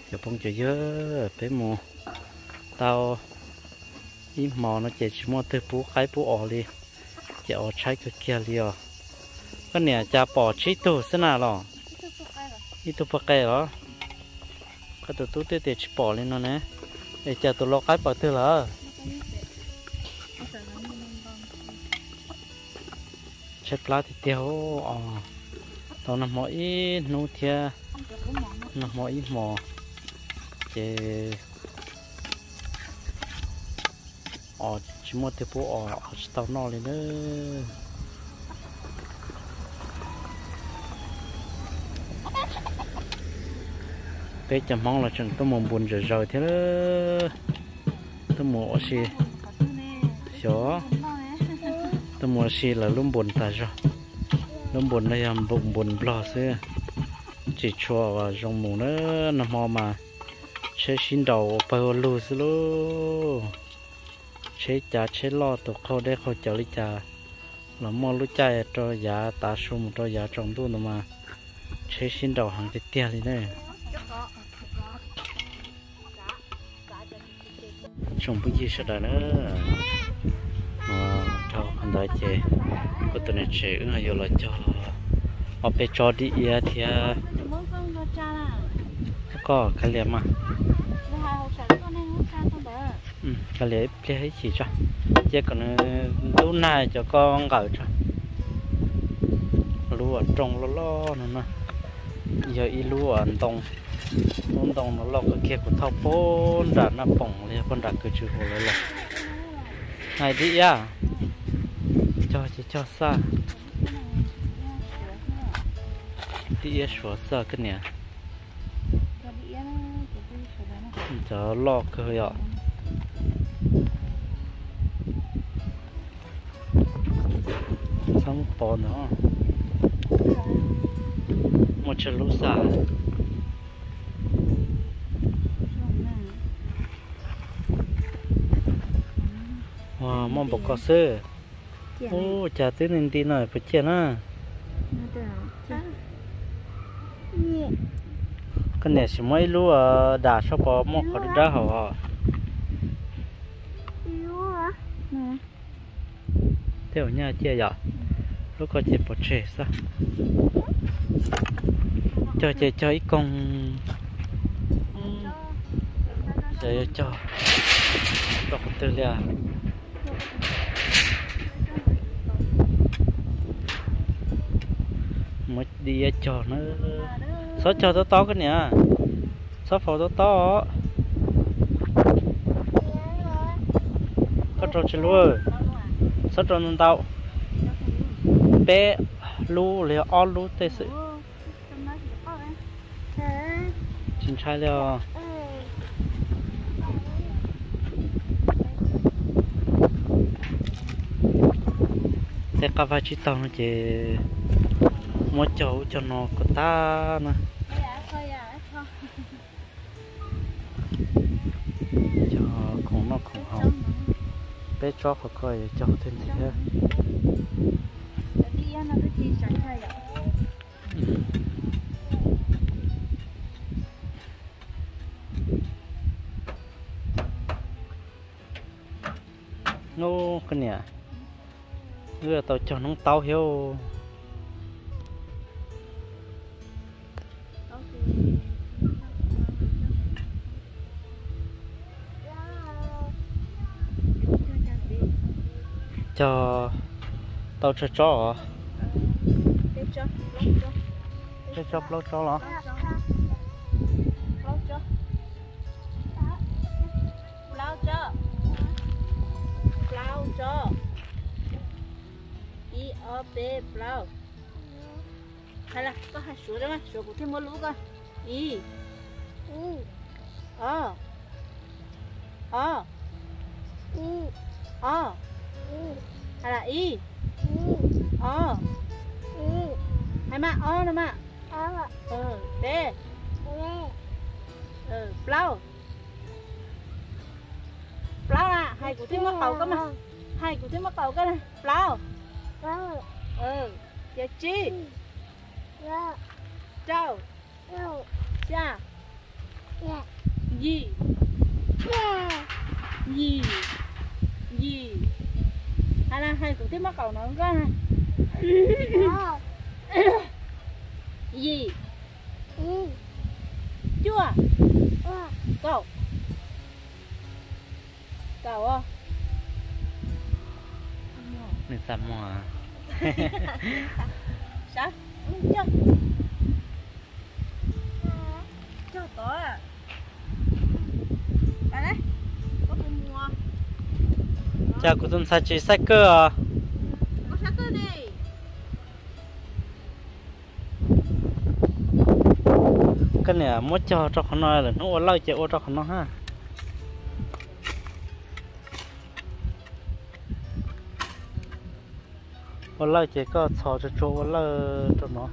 giờ phong chờ dơ bé mù tao im mò nó chạy chỉ mua từ bú cái bú ỏ đi chạy ỏ trái cái kia đi à cái này cha bỏ chí tu thế nào rồi ít tu bạc cái đó cái tụi tôi tê chỉ bỏ lên nó nè để cha tụi lo cái bỏ từ là chết lá thì tiêu tao nằm mỗi nô thia nằm mỗi mò chế chỉ mua tiêu bố tao no lên nữa bé chầm mong là chừng tôi muốn buồn rồi thế đó tôi muốn gì xó tôi muốn gì là luôn buồn ta rồi luôn buồn đây làm bụng buồn lo xưa chỉ cho và trong mù nữa nằm mò mà chế xin đầu bao lù xí lô chế chả chế lo tụi khâu để khâu chở đi chả là mua lúa chai cho giá ta sum cho giá trồng tu nữa mà chế xin đầu hàng cái tiền đi này trồng bữa gì sẽ nữa cho anh đại chế có tụi này chế ứng là là cho ở bên cho đi thì có cái liềm mà cái liềm plei chỉ cho chứ còn lúc này cho con gạo cho lúa trồng lo nữa giờ y lúa tông nó lo cái kia của thao bốn đã nó bỏng liền con đã cứ chịu hồ rồi này đi à cho xa đi sửa xa cái nè cho lo cơ ạ xong bỏ nữa một chút lúc xa mong bọc có sơ ô chả tới nên tin rồi phải chết á cái này chỉ mấy lúa đã sắp bỏ một khỏi đá hậu theo nhà chia vậy lúc có chỉ bỏ trẻ sao cho ít con cho đọc từ liền mới đi cho nó số cho to cái nè số phổ to có trâu chơi luôn số trâu non tàu bé lu liền on lu tê sự chính trai liền thế các bạn chỉ tao nó chỉ một chỗ cho nó có ta nè cho cũng nó cũng hỏng bé cho phải coi cho thêm thế nó cái nè bây tao cho nó tao hiểu cho tao cho lâu cho nó i o b blau hay là có hai số đó mà số của thêm một lũ coi i o hay là i o hay mà o nữa mà b blau là hai của thêm một cầu cơ mà hai của thêm một cầu cơ này blau giờ chi trâu cha gì gì gì hay là hai cũng thấy mắc cầu nó ra này gì chưa cậu cậu à nên sao mà sao chưa chưa tối à đây đấy có bông mua cha của tôi sao chỉ sách cơ à có sách cơ đi cái này mất cho con nói là nó lâu chạy ô cho con nó ha ô lâu chạy có thò cho chỗ ô lâu cho nó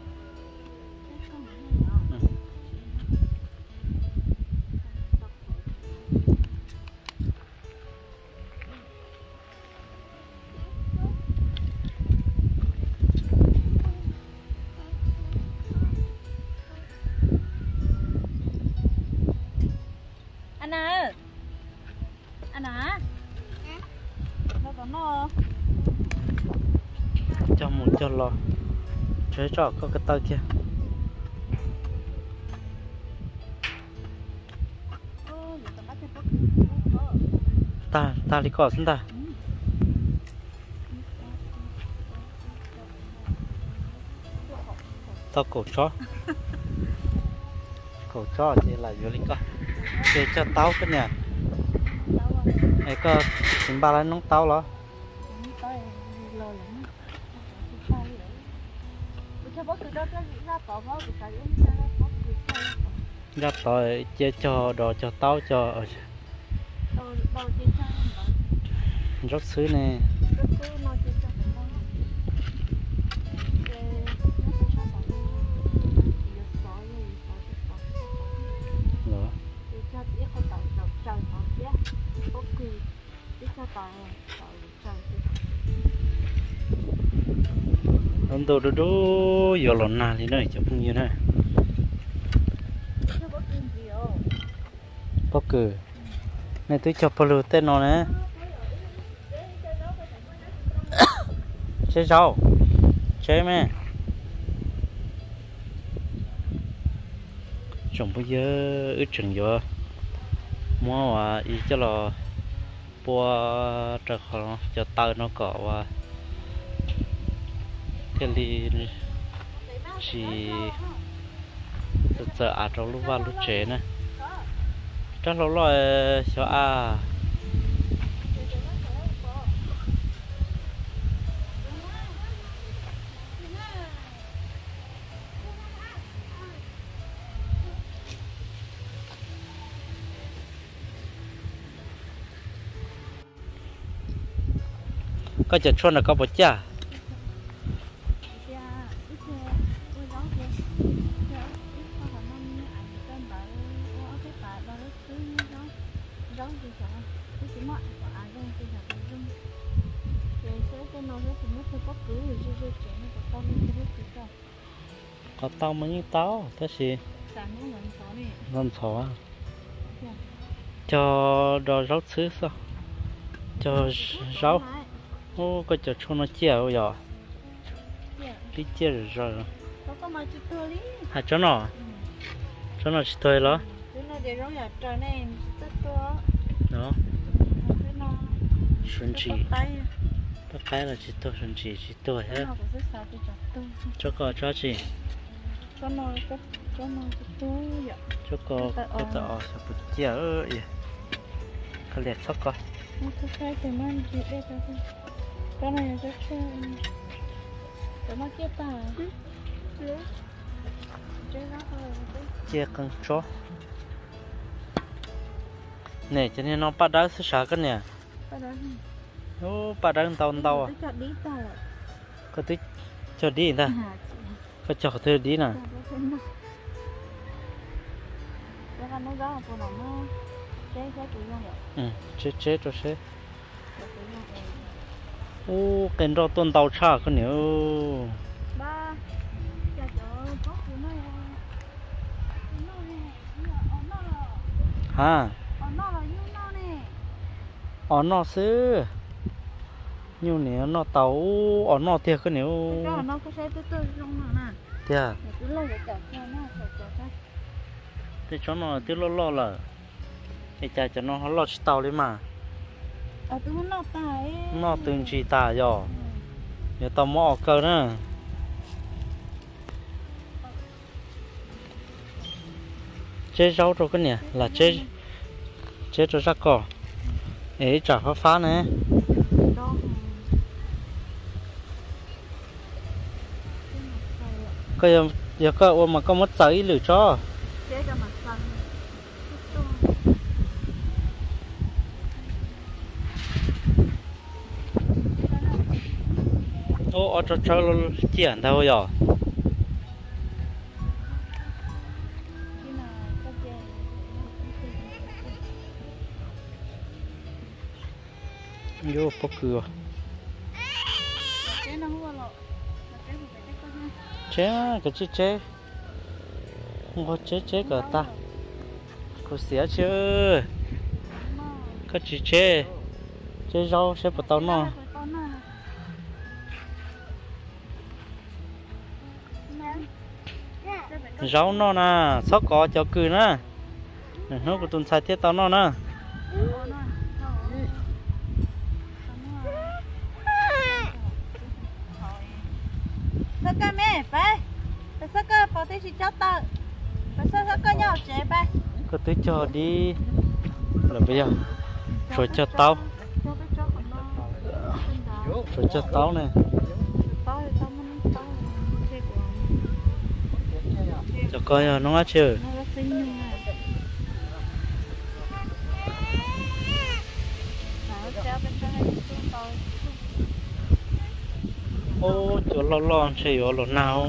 anh à nó có nó cho một cho lo chế cho có cái tay kia ta đi cỏ xin ta tao cổ chó chỉ là vô linh co để cho tao cái nè này có chúng ba lấy nóng tao đó ra tội chơi cho đồ cho tao cho rất xứ nè ông đồ đồ vô lon nào thì này chụp như này bóc cử này tôi chụp vào tên nó nè chơi rau chơi mẹ trồng bây giờ ít chừng vô mua và ý cho là bua cho họ cho tao nó cọ và cái ly chỉ giờ à trong lúc vào lúc chế nè trong lúc rồi cho à có chợ chuột là có bột chả có tao mấy những tao thế gì ngon thỏ cho đồ rau xứ sao cho rau ô có chợ chuột nó chéo rồi đi chéo rồi hả cho nó chỉ thôi đó đó xuân chỉ tất cả là chỉ tôi xuân chỉ tôi hết cho có cho chị cho có cái tỏ sắp bứt chia ơi cái liệt sắp coi cái này rất nó chia ta chia con chó nè cho nên nó bắt đá sẽ xả cái nè ô bắt đá tàu à có tí cho đi ta có cho thôi đi nè chết rồi chết ô cái đó tuần tàu xa cái nữa ha nó là như nó nè nó xứ nhiều nè nó tàu nó thiệt cái nếu nó có xe tôi trong nó nè thiệt cứ lâu để chở cho nó thì cho nó tiêu lo là cái cha cho nó lo tàu đấy mà tôi nó tài nó từng chỉ tả rồi giờ tao mò cơ nữa chế rau rồi cái nè là chế cho rắc cỏ ấy chả phá nè cái giờ có mà có mất sấy lử cho ô cho tiền đâu rồi vô bóc cửa chế cái chiếc chế không có chế cả ta có xé chưa có chỉ chế rau sẽ bắt tao nó rau nó nè sóc cỏ cho cừ nè nó của tuần sai thiết tao nó nè sao cái mẹ phải sao cái bảo thế thì cháu ta sao cái nhỏ trẻ phải có tới cho đi là bây giờ rồi cho tao này cho coi nó ngắt chưa ô chỗ lo chơi ở lo nào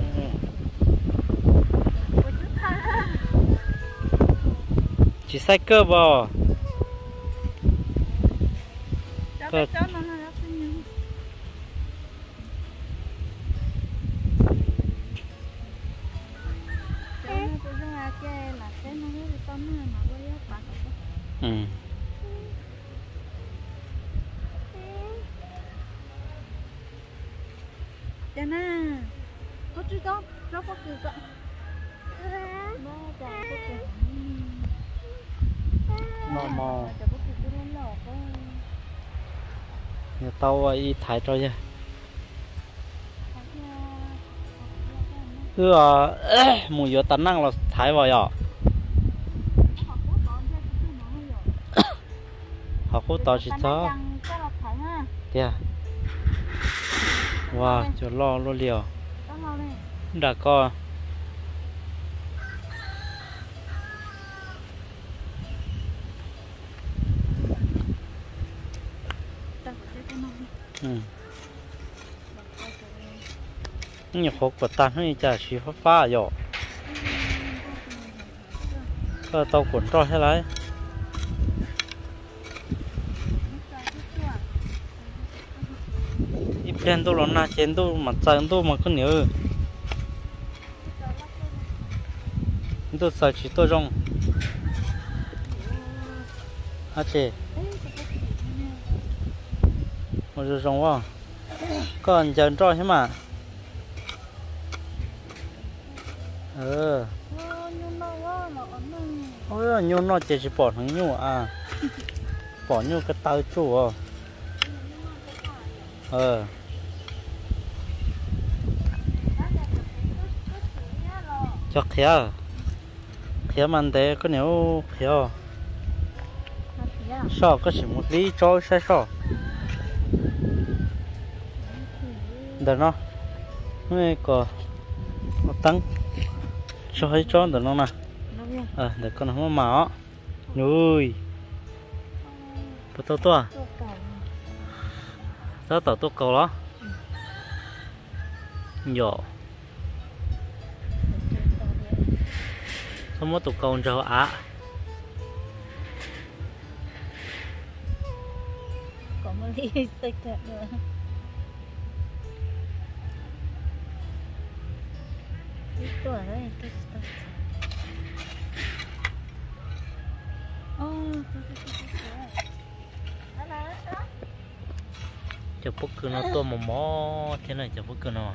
chỉ sai cơ bò cơ cho na có chú đó nó có cười vậy mò nhà tao y thái cho chứ cứ mùi giờ tấn năng là thái vào rồi họ cố tao chỉ cho kìa wow cho lo liều đã co nhiều hộp của ta hơi chả chỉ phá rồi cơ tao cuốn trôi hết lấy ít đen tôi là trên tôi mà chân tôi mà cứ nhớ tôi sợ chỉ tôi rong hả chị một giờ rong quá còn chân trôi thế mà ôi nhung nó chỉ bỏ thằng nhung à bỏ nhung cái tay chủ cho khía mình thế có nếu khía sao có chỉ một lý cho sai sao được nó mấy có tăng cho hay cho được nó nè để con nó mở nuôi bắt tao to tao tao to cầu đó nhỏ không có tụ cầu cho á có một ly sạch nữa tuổi đấy cho bốc cứ nó to mò mò thế này cho bốc cứ nó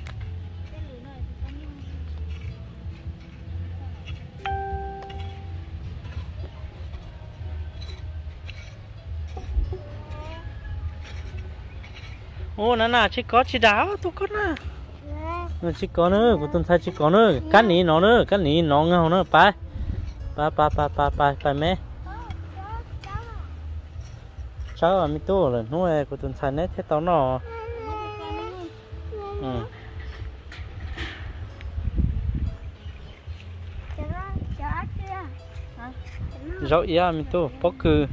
ô nó nào chỉ có chỉ đáo tôi có nè nó chỉ có nữa của tôi thấy chỉ có nữa cắt ní nó nữa cắt ní nó ngao nữa phải mẹ cháu ở mi tu rồi nuôi của tôi thấy nét thế tao nó rau ia mi tu bốc cứ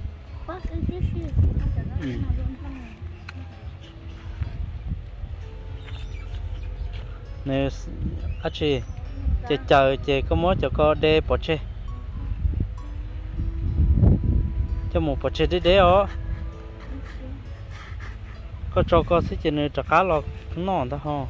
nè anh chị chờ chị có món cho con đê bỏ chê cho một bỏ chê đê ó có cho con sẽ chỉ nên trả cá lọt nó đó ho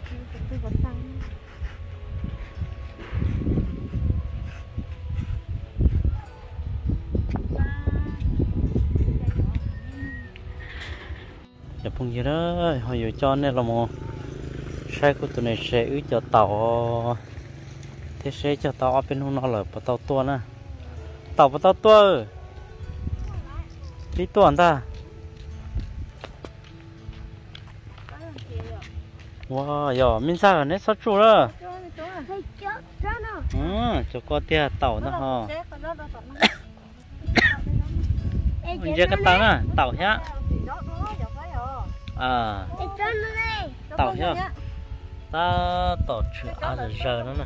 giờ phong gì đó họ vừa cho nên là một xe của tụi này sẽ ứ cho tàu thế sẽ cho tàu bên hôm nọ là bắt tàu tua nè tàu bắt tàu tua đi tuần ta wow giờ mình sao rồi nét sót chu đó cho con tia tàu đó ho mình chơi cái tàu nè tàu nhá tàu nhá ta tổ chức ăn được giờ nữa nè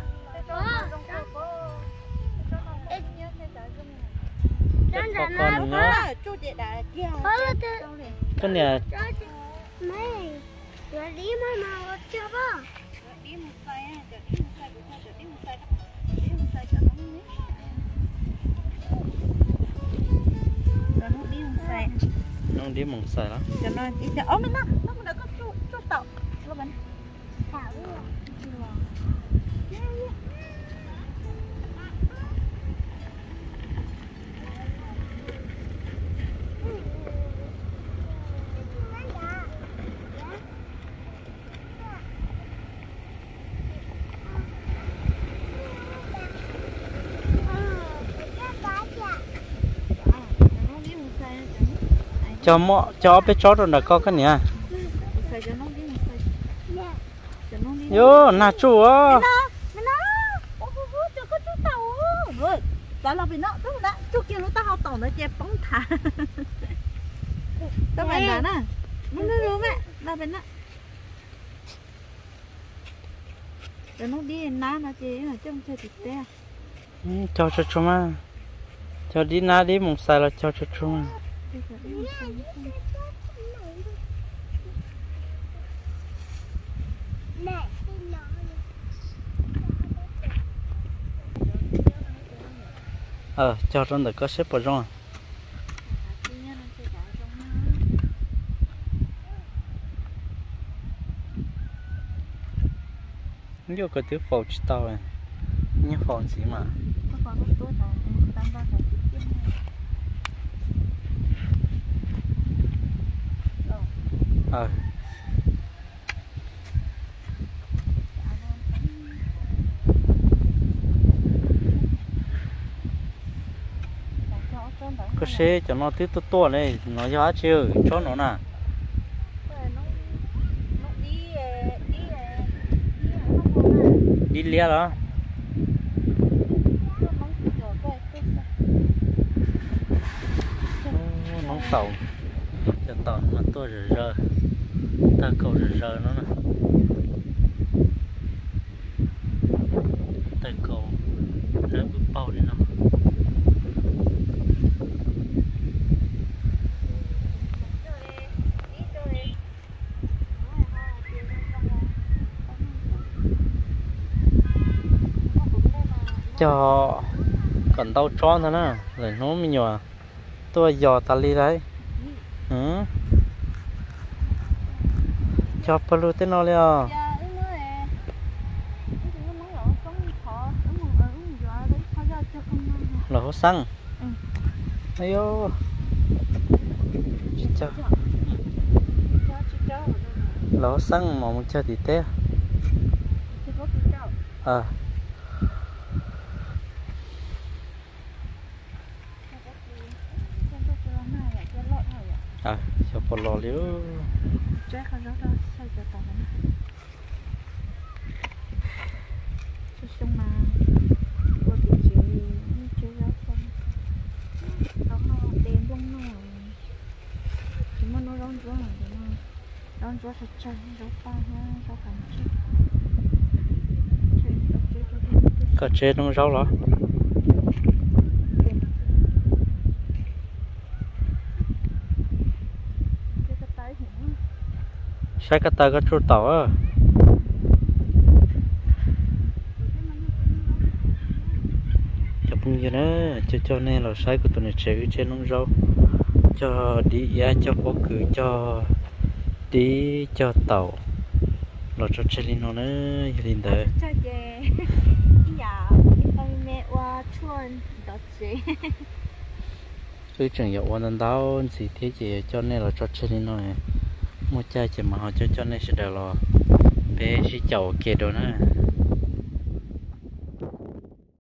có con nữa cái này nó đi mỏng xài lắm cho nó chỉ cho ốm nó đã có chút tàu các bạn cho bé chó rồi là có cái nè yo na chú á đó là vì nó tức là chú kia nó tao tàu nó che bóng thả tao phải đó nè nó luôn mẹ là bên đó để nó đi ná nó chế là trong chơi thịt te cho chú mà cho đi ná đi mùng xài là cho chú mà cho trong được có xếp vào rồi nhiều cái thứ phổ chỉ tao này như phổ gì mà có xe cho nó tiếp to này nó giá chiều cho nó nè đi lia đó nóng tàu cho tàu mà tôi rờ ta cầu rờ nó nè tay cầu rờ bự bao đi nó cho còn tao tròn thôi nè rồi nó mới nhỏ tôi giò ta đi đấy cho palu tên nó liền là hố xăng ayo cho ló xăng mà muốn chơi thì té thì có cái đâu à à cho bỏ lò liếu chắc không đó sao cho tao nữa cho xong mà có bị chế rau không nó đen bông nó chúng nó rong rong thật chân rau pa ha rau cải chứ có chế nó rau lắm sai cái tay cái chuột tàu á chụp như thế cho nên là sai của tụi này chơi trên nông rau cho đi giá cho có cử cho đi cho tàu rồi cho chơi nó nữa liền tới cho về dạ con mẹ qua chuồn đó chị cái trường hiệu quan đáo gì thế chị cho nên là cho chơi nó này mua chai chỉ mà họ cho nên sẽ được là bé sẽ chậu kia đó nè